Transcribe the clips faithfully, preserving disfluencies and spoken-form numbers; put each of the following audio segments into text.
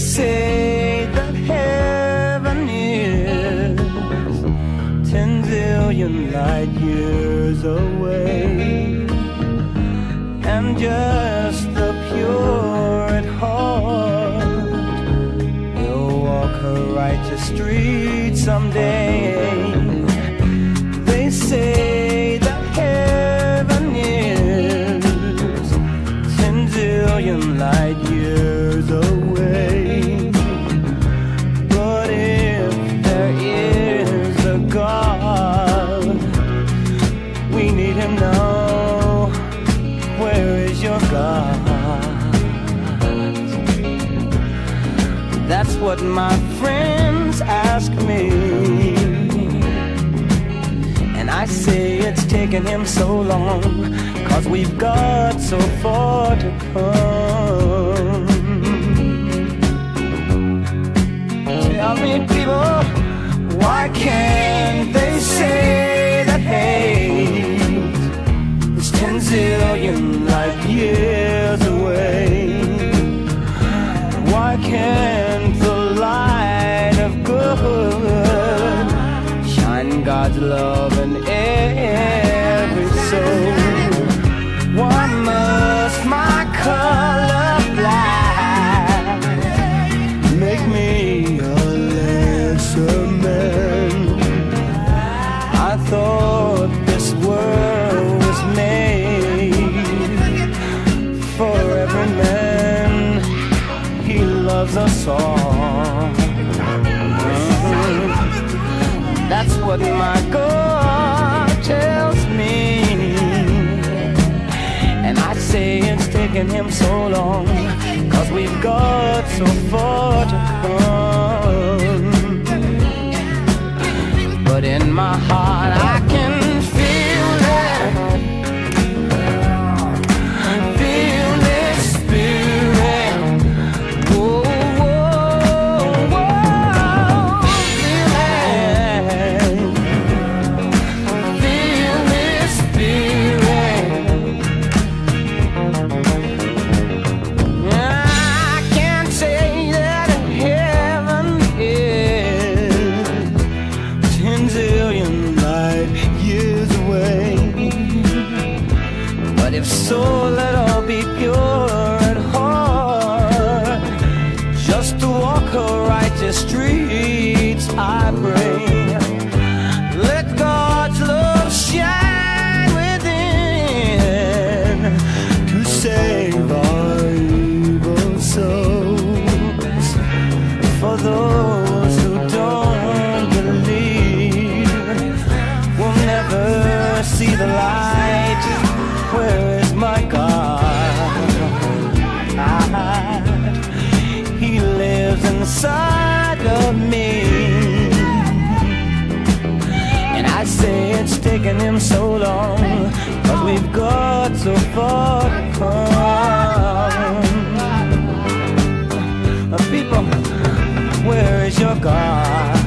say that heaven is ten zillion light years away, and just the pure at heart will walk her righteous street someday. They say that heaven is ten zillion light years away, but if there is a God, we need him now. Where is your God? That's what my friends ask me, and I say it's taken him so long, 'cause we've got so far to come. Tell me, people, why can't they say that hate is ten zillion light years away? Why can't the light of good shine God's love in every soul? Why must my color black make me a lesser man? I thought this world was made for every man. He loves us all. That's what my God tells me, and I say it's taken him so long, 'cause we've got so far to come. But in my heart I can feel it, feel this spirit. Whoa, whoa, whoa, feel it, feel this spirit. I can't say that heaven is ten zillion light years away, but if so, let all be pure at heart, just to walk her righteous streets, I pray. Let God's love shine within to save our evil souls. For those who don't believe will never see the light. Where is my God? He lives inside of me, and I say it's taken him so long, 'cause we've got so far to come. People, where is your God?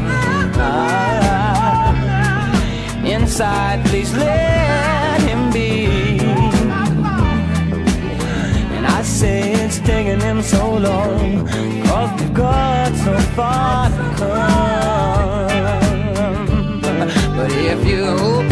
Inside, please let him be. And I say it's taken him so long, 'cause we've got so far to come. But if you